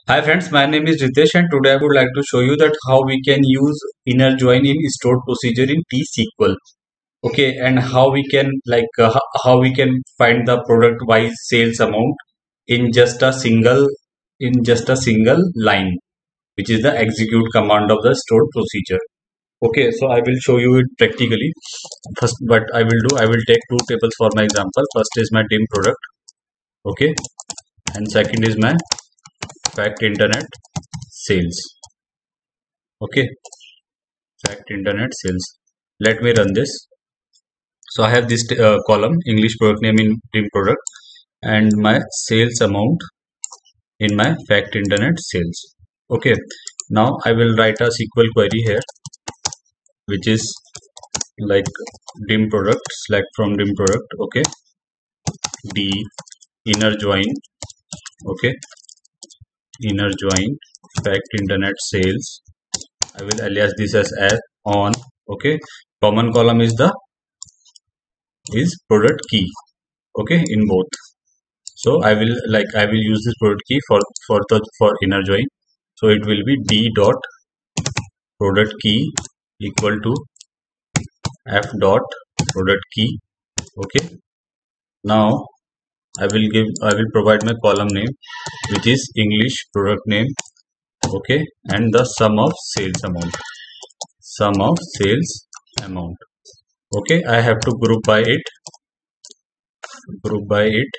Hi friends, my name is Ritesh and today I would like to show you that how we can use inner join in stored procedure in T-SQL. Okay, and how we can how we can find the product wise sales amount in just a single line, which is the execute command of the stored procedure. Okay, so I will show you it practically. First, what I will take two tables for my example. First is my dim product. Okay, and second is my fact internet sales. Okay, fact internet sales. Let me run this. So I have this column English product name in dim product and my sales amount in my fact internet sales. Okay, now I will write a SQL query here, which is like dim product, select from dim product. Okay, d inner join. Okay, inner join fact internet sales. I will alias this as on. Okay, common column is the product key. Okay, in both. So I will use this product key for inner join. So it will be d dot product key equal to f dot product key. Okay, now I will provide my column name, which is English product name. Okay, and the sum of sales amount. Okay, I have to group by it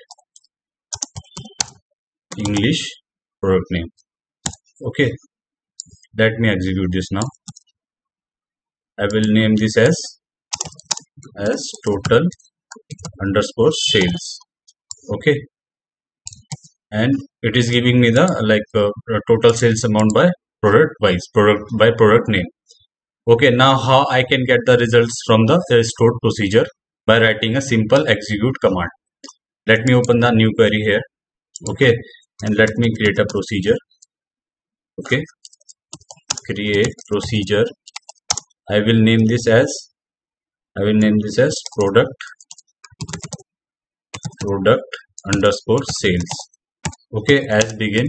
English product name. Okay, let me execute this now. I will name this as total underscore sales. Okay, and it is giving me the total sales amount by product name. Okay, now how I can get the results from the stored procedure? By writing a simple execute command. Let me open the new query here. Okay, and let me create a procedure. Okay, create procedure. I will name this as product underscore sales. Okay, as begin.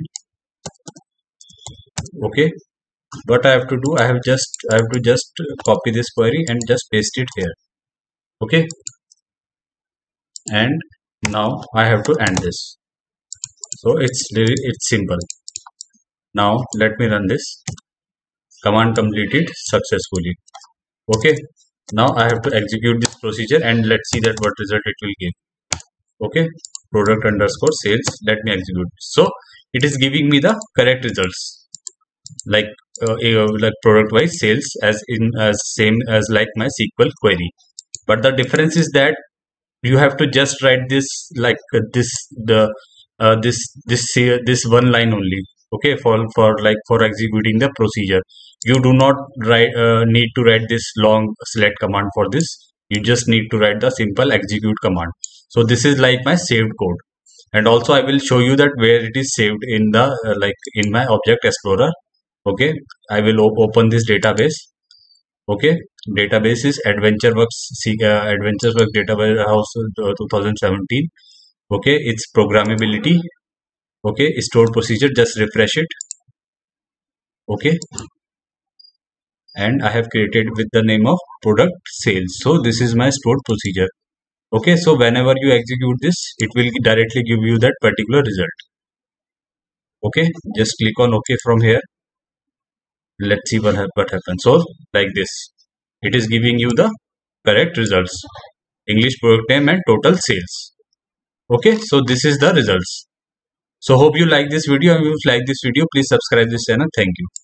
Okay, what I have to do, I have to just copy this query and just paste it here. Okay, and now I have to end this. So it's simple. Now let me run this. Command completed successfully. Okay, now I have to execute this procedure and let's see that what result it will give. Okay, product underscore sales. Let me execute. So it is giving me the correct results, like product wise sales as same as like my SQL query. But the difference is that you have to just write this like this one line only. Okay, for executing the procedure, you do not need to write this long select command for this. You just need to write the simple execute command. So this is like my saved code, and also I will show you that where it is saved in the in my object explorer. Okay, I will open this database. Okay, database is AdventureWorks Data Warehouse 2017. Okay, it's programmability. Okay, stored procedure, just refresh it. Okay, and I have created with the name of product sales. So this is my stored procedure. Okay, so whenever you execute this, it will directly give you that particular result. Okay, just click on OK from here. Let's see what happens. So like this, it is giving you the correct results, English product name and total sales. Okay, so this is the results. So hope you like this video. If you like this video, please subscribe this channel. Thank you.